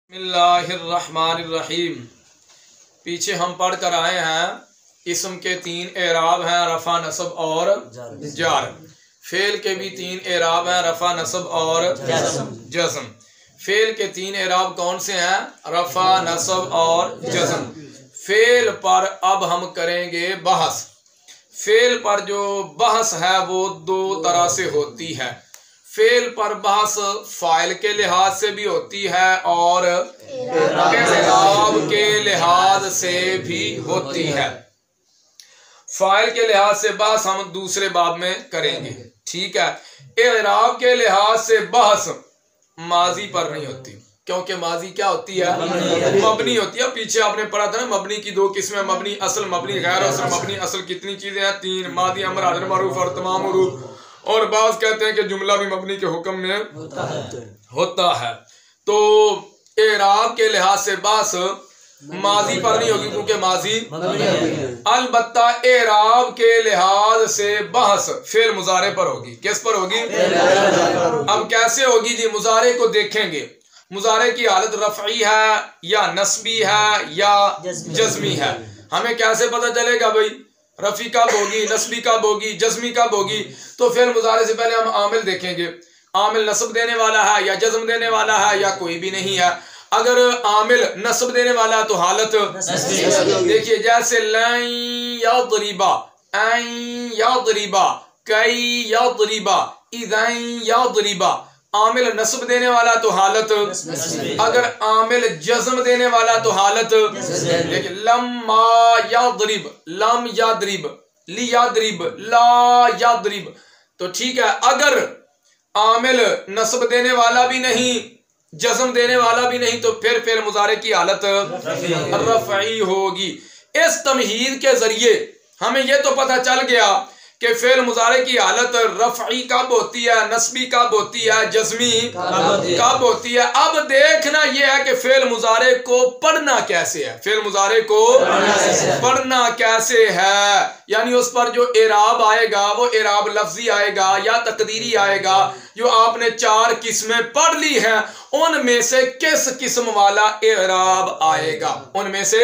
बिस्मिल्लाहिर्रहमानिर्रहीम। पीछे हम पढ़ कर आए हैं इस्म के तीन एराब हैं, रफ़ा नसब और जार। फेल के भी तीन एराब हैं, रफ़ा नसब और जज़म। फेल के तीन एराब कौन से हैं? रफ़ा नसब और जज़म। फेल पर अब हम करेंगे बहस। फेल पर जो बहस है वो दो तरह से होती है। फेल पर बहस फाइल के लिहाज से भी होती है और एराब के लिहाज से भी होती है। फाइल के लिहाज से बहस हम दूसरे बाब में करेंगे, ठीक है। एराब के लिहाज से बहस माजी पर नहीं होती, क्योंकि माजी क्या होती है? मबनी होती है। पीछे आपने पढ़ा था ना, मबनी की दो किस्में, मबनी असल, मबनी गैर असल। मबनी असल कितनी चीजें हैं? तीन, मादी, अमर, हाज़िर, मरूफ और तमाम उरूफ। और बाज़ कहते हैं कि जुमला भी मबनी के हुक्म में होता है। तो एराब के लिहाज से बहस माजी पर नहीं होगी, क्योंकि माजी अलबत्ता एराब के लिहाज से बहस फेल मुजारे पर होगी। किस पर होगी? अब कैसे होगी जी? मुजारे को देखेंगे। मुजारे की हालत रफ़ई है या नस्बी है या जज़मी है। हमें कैसे पता चलेगा भाई रफ़ी कब होगी, नस्बी कब होगी, जज़मी कब होगी? तो फेल मुजारे से पहले हम आमिल देखेंगे। आमिल नस्ब देने वाला है या जज़म देने वाला है या कोई भी नहीं है। अगर आमिल नस्ब देने वाला है तो हालत देखिए, जैसे लन यद्रिबा, ऐन यद्रिबा, कई यद्रिबा, इज़न यद्रिबा। आमिल नस्ब देने वाला तो हालत, अगर आमिल जज़म देने वाला तो हालत देखिए, लम्मा यद्रिब, लम यद्रिब, ली यद्रिब, ला यद्रिब। तो ठीक है, अगर आमिल नस्ब देने वाला भी नहीं, जज़म देने वाला भी नहीं, तो फिर फेल मुजारे की हालत रफ़ई होगी। इस तमहीद के जरिए हमें यह तो पता चल गया कि फेल मुजारे की हालत रफ़ई कब होती है, नस्बी कब होती है, जज़मी कब होती है। अब देखना यह है कि फेल मुजारे को पढ़ना कैसे है। फेल मुजारे को पढ़ना कैसे है, यानी उस पर जो एराब आएगा वो एराब लफ्जी आएगा या तकदीरी आएगा। जो आपने चार किस्में पढ़ ली हैं उनमें से किस किस्म वाला एराब आएगा? उनमें से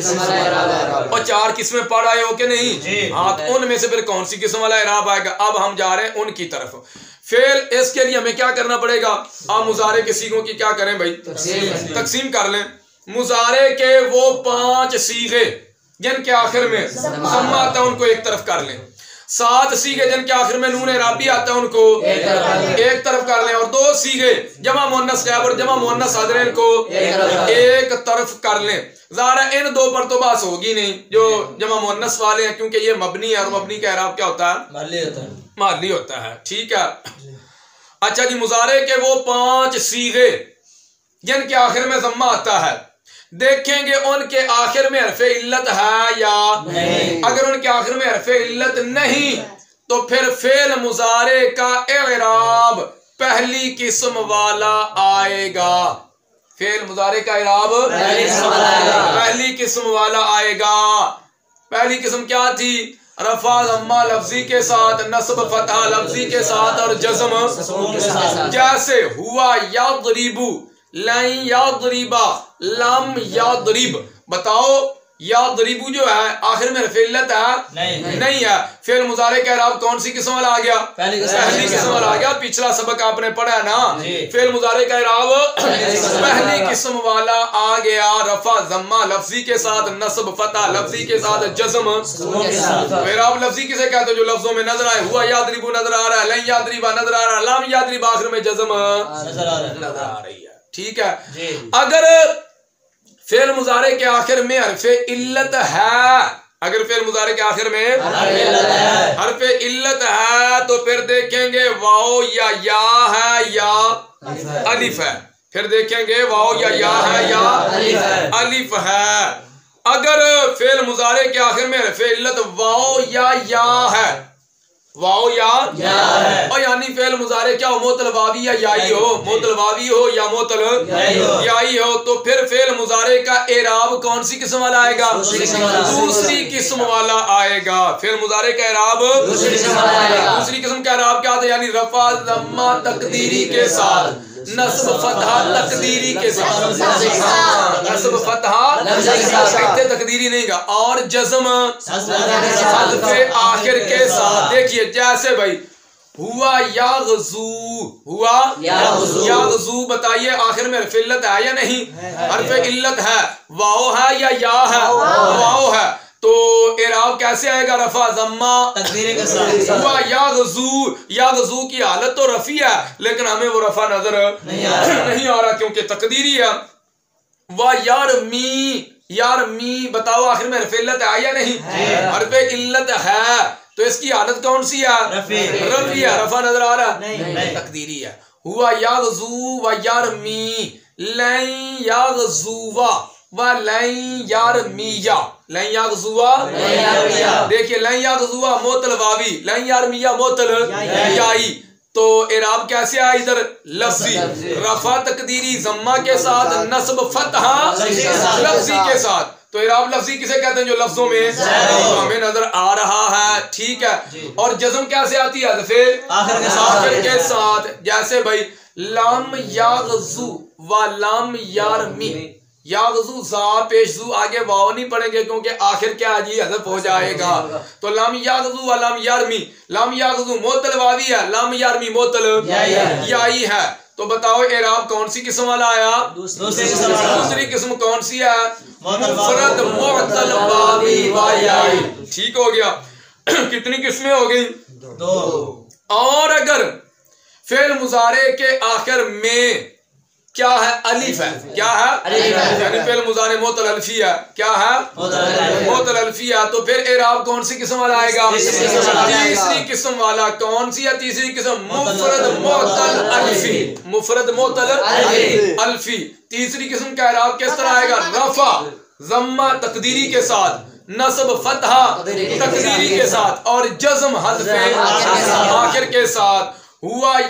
और चार किस्में पढ़ आए हो कि नहीं? हाँ, तो उनमें से फिर कौन सी किस्म वाला एराब आएगा? अब हम जा रहे हैं उनकी तरफ। फेल, इसके लिए हमें क्या करना पड़ेगा? आप मुजारे के सीगों की क्या करें भाई? तकसीम कर लें। मुजारे के वो 5 सीगे जिनके आखिर में ज़म्मा आता है उनको एक तरफ कर लें। 7 सीगे जिनके आखिर में नून एराबी आता है उनको एक तरफ कर लें। और 2 सीगे जमा मुअन्नस गैब और जमा मुअन्नस हाज़िर को एक तरफ कर लें। ज़ाहिर है इन दो पर तो बात होगी नहीं जो जमा मुअन्नस वाले हैं, क्योंकि ये मबनी है और मबनी का एराब क्या होता है? माली होता है, ठीक है। अच्छा जी, मुजारे के वो 5 सीगे जिनके आखिर में ज़म्मा आता है, देखेंगे उनके आखिर में हरफ़े इल्लत है या नहीं। अगर उनके आखिर में हरफ़े इल्लत नहीं तो फिर फेल मुजारे का एराब पहली किस्म वाला आएगा। फेल मुजारे का एराब पहली किस्म वाला आएगा। पहली किस्म क्या थी? रफ़ा ज़म्मा लफ्जी के साथ, नस्ब फतहा लफ्जी के साथ और जज़म। जैसे हुआ यद्रिबु, लन यद्रिबा, लम यद्रिब। बताओ यद्रिबु जो है आखिर में हरफ़े इल्लत है? नहीं है। फेल मुजारे का एराब कौन सी किस्म वाला आ गया? पहली किस्म वाला आ गया। पिछला सबक आपने पढ़ा है ना, फेल मुजारे का एराब पहली किस्म वाला आ गया। रफ़ा ज़म्मा लफ्जी के साथ, नस्ब फतहा लफ्जी के साथ, जज़म। एराब लफ्जी किसे कहते हैं? जो लफ्जों में नजर आए। हुआ यद्रिबु नजर आ रहा है, लन यद्रिबा नजर आ रहा है, लम यद्रिब आखिर में जज़म नजर आ रही है, ठीक है। अगर फेल मुजारे के आखिर में हरफ़े इल्लत है, अगर फेल मुजारे के आखिर में हरफ़े इल्लत है तो फिर देखेंगे वाओ या है या अलिफ है। फिर देखेंगे वाओ या है या अलिफ है। अगर फेल मुजारे के आखिर में हरफ़े इल्लत वाओ या है, वाओ या है, और यानी फेल मुजारे क्या हो? मोतल वावी या याई हो, मोतल वावी हो या मोतल याई हो, तो फिर फेल मुजारे का एराब कौन सी किस्म वाला आएगा? दूसरी किस्म वाला आएगा। फेल मुजारे का एराब दूसरी किस्म का एराब क्या था? यानी रफ़ा ज़म्मा तकदीरी के साथ, नस्ब फतहा तकदीरी के साथ, नस्ब फतहा तकदीरी नहीं का, और जज्म हज़्फ़े आखिर के साथ। देखिए जैसे भाई हुआ याग़ज़ू, हुआ याग़ज़ू, बताइए आखिर में हर्फ़ इल्लत है या नहीं? हर्फ़ इल्लत है, वाओ है या या है? वाओ है, तो एराब कैसे आएगा? रफा ज़म्मा तकदीरी के साथ। हुआ याग़ज़ू, याग़ज़ू की हालत तो रफी है लेकिन हमें वो रफा नजर नहीं आ रहा क्योंकि तकदीरी है। वा यारमी, यारमी, बताओ आखिर में हर्फ़ इल्लत है या नहीं? हर्फ़ इल्लत है, तो इसकी हालत कौन सी है? रफी है, रफा नजर आ रहा नहीं, तकदीरी है। हुआ याग़ज़ू व यारमी, लन याग़ज़ुवा व लन यारमिया, लन याग़ज़ुवा, देखिए लन याग़ज़ुवा मोतल वावी, लन यारमिया मोतल याई, तो इराब कैसे आया इधर? लफ्जी, रफा तकदीरी ज़म्मा के साथ, नस्ब फतहा लफ्जी के साथ। तो इराब लफ्जी किसे कहते हैं? जो लफ्जों में हमें नजर आ रहा है, ठीक है। और जज़म कैसे आती है? आखिर के साथ, जैसे भाई लाम याग़ज़ू व लाम यारमी, याग़ज़ू जा पेश जू, आगे वाव नहीं पढ़ेंगे क्योंकि आखिर क्या जी हज़फ हो जाएगा। तो लाम याग़ज़ू व लाम यारमी, लाम याग़ज़ू मोतल वावी है, लाम यारमी मोतल याई है। तो बताओ एराब कौन सी किस्म वाला आया? दूसरी किस्म कौन सी है? मुफ़रद मुअत्तल वावी व याई, ठीक हो गया। कितनी किस्में हो गई? 2। और अगर फेल मुजारे के आखिर में क्या है? अलिफ है, क्या है? यानी फेल मुजारे मोतल अल्फी है, क्या है? मोतल अल्फी है, तो फिर एराब कौन सी किस्म वाला आएगा? तीसरी किस्म वाला। कौन सी है तीसरी किस्म? मुफ़रद मुअत्तल अल्फी, मुफ़रद मुअत्तल अल्फी। तीसरी किस्म का एराब किस तरह आएगा? रफा ज़म्मा तकदीरी के साथ, नस्ब फतहा तकदीरी के साथ, और जज़म हज़्फ़े आखिर के साथ। हुआ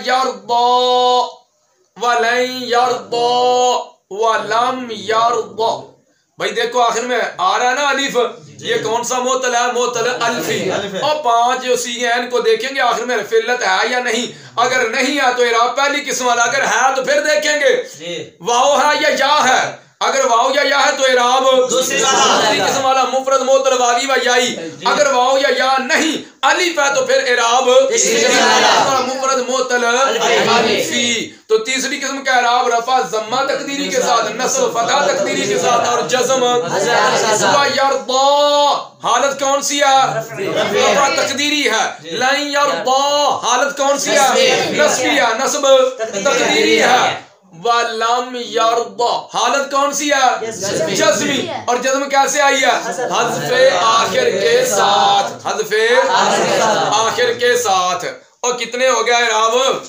यरदा वलन यरदा वलम यरदा, भाई देखो आखिर में आ रहा है ना अलिफ, ये कौन सा मोतल है? मोतल अल्फी। और 5 जो सी हैं इनको देखेंगे आखिर में हर्फ़ इल्लत है या नहीं। अगर नहीं है तो इराब पहली किस्म वाला, अगर है तो फिर देखेंगे वाओ है या या है। अगर वाओ या है तो इराब दूसरी किस्म वाला मुफ़रद मोतल वावी व याई। अगर वाओ या नहीं अलिफ है तो फिर इराब मुफ़रद मोतल अल्फी। तो तीसरी किस्म का इराब रफा ज़म्मा तकदीरी के साथ, नस्ब फतहा तकदीरी के साथ, और जज़म यरदा, हालत कौन सी है? रफा तकदीरी है। लन यरदा, हालत कौन सी है? नस्बी है, नस्ब तकदीरी है। वलम यरदा, हालत कौन सी है? जज़मी। और जज़म कैसे आई है? हज़्फ़े आखिर के साथ, हज़्फ़े आखिर के साथ। और कितने हो गया इराब?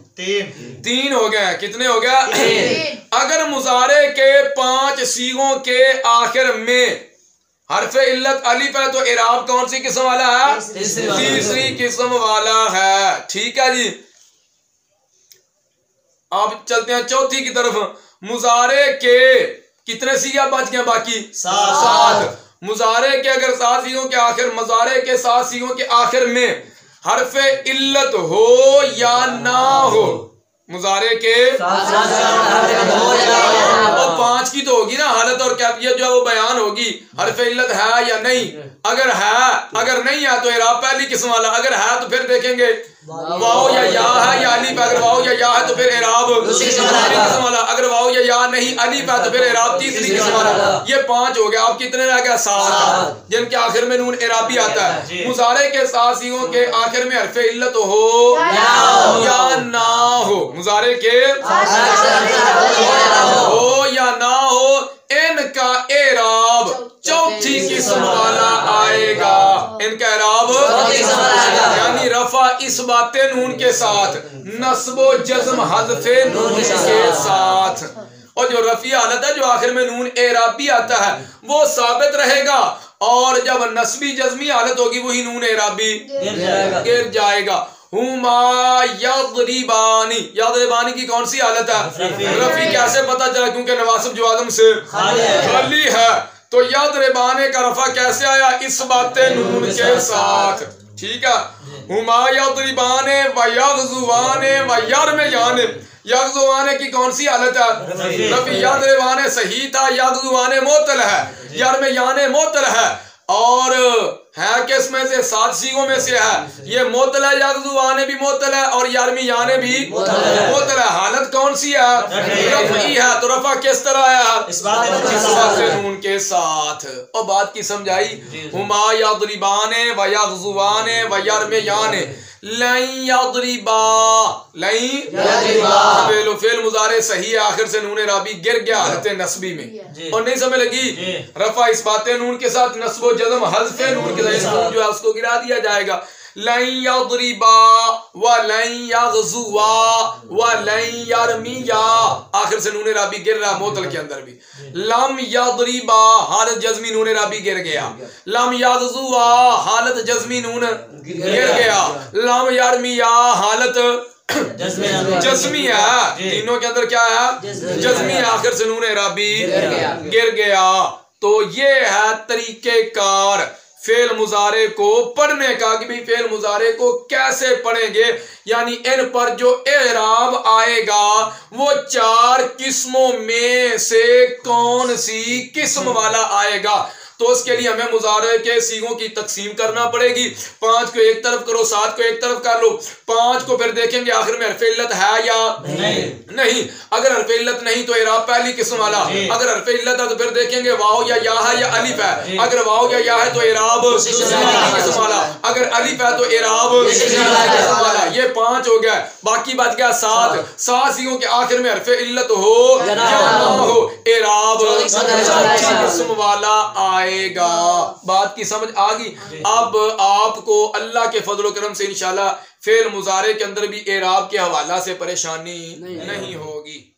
3 हो गए। कितने हो गया? अगर मुजारे के 5 सीगों के आखिर में हर्फ़ इल्लत अलिफ है तो इराब कौन सी किस्म वाला है? तीसरी किस्म वाला है, ठीक है जी। अब चलते हैं चौथी की तरफ। मुजारे के कितने सीगा बच गए? बाकी 7। मुजारे के अगर 7 सीगों के आखिर, मुजारे के 7 सीगों के आखिर में हर्फ़े इल्लत हो या ना हो, मुजारे के और 5 की तो होगी ना हालत और कैफियत जो है वो बयान होगी, हर्फ़े इल्लत है या नहीं। अगर है, अगर नहीं है तो इराब पहली किस्म वाला, अगर है तो फिर देखेंगे वाओ या है या अलिफ। अगर वाओ या है तो फिर इराब दूसरी किस्म वाला, अगर वाओ या नहीं अलिफ है तो फिर इराब तीसरी किस्म वाला। ये 5 हो गया। अब कितने रह गया? 7, जिनके आखिर में नून इराबी आता है। मुजारे के 7 सीगों के आखिर में हर्फ़े इल्लत हो या ना हो, मुजारे के हो या ना हो, इनका एराब चौथी किस्म वाला आएगा। इनका एराब यानी रफा इस बाते नून के साथ, नस्बो जज़म हज़्फ़े नून के साथ। और जो रफी हालत है जो आखिर में नून एराबी आता है वो साबित रहेगा, और जब नस्बी जज़मी हालत होगी वही नून एराबी गिर जाएगा। हुमा यज़रिबानी, यज़रिबानी की कौन सी हालत है? रफी कैसे पता चला? क्योंकि नवासिब जवाज़म से खाली है। तो यज़रिबाने का रफा कैसे आया? इस बाते नून के साथ, ठीक है। हुमा यज़रिबाने व यग़ज़ुवाने व यरमियाने, यगजुआने की कौन सी हालत है? रफी। यदरिबाने सही था, यगजुआने मोतल है, यरमियाने मोतल है, और है किस में से? 7 सीगों में से है। ये मोतल है, यगजुआने भी मोतल है और यरमियाने भी मोतल है। हालत कौन सी है? रफी है। तो रफा किस तरह है? इस नून के साथ। और बात की समझाई। हुमा यदरिबाने व यगजुआने व यरमियाने फेल मुजारे सही है, आखिर से नून राबी गिर गया हालत नस्बी में। और नहीं समझ लगी? रफा इस बात नून के साथ, नस्बो जज़म हज़्फ़े नून के साथ जो है उसको गिरा दिया जाएगा। लन यदरिबा व लन यग़ज़ुवा व लन यरमिया, आखिर से नून राबी गिर रहा मोतल के अंदर भी। लम यदरिबा हालत जज़मी नून राबी गिर गया। लम यग़ज़ुवा हालत जज़मी नून गिर गया। लम यरमिया हालत जज़मी है। तीनों के अंदर क्या है? जज़मी है, आखिर से नून राबी गिर गया। तो ये है तरीकेकार फेल मुजारे को पढ़ने का कि भाई फेल मुजारे को कैसे पढ़ेंगे, यानी इन पर जो एराब आएगा वो 4 किस्मों में से कौन सी किस्म वाला आएगा। तो उसके लिए हमें मुजारे के सीगों की तकसीम करना पड़ेगी। 5 को एक तरफ करो, 7 को एक तरफ कर लो। 5 को फिर देखेंगे आखिर में हरफ इल्लत है या नहीं। अगर हरफ इल्लत नहीं तो इराब पहली किस्म वाला। अगर हरफ इल्लत है तो फिर देखेंगे वाव या है या अलिफ है। अगर वाव या है तो इराब किस्म वाला, अगर अलिफ है तो इराब किस्म वाला। ये 5 हो गया। बाकी बच गया 7। 7 सीगों के आखिर में हरफ इल्लत हो या ना हो, इराब किस्म वाला आएगा। बात की समझ आ गई? अब आपको अल्लाह के फजल करम से इंशाल्लाह फेल मुजारे के अंदर भी एराब के हवाला से परेशानी नहीं होगी।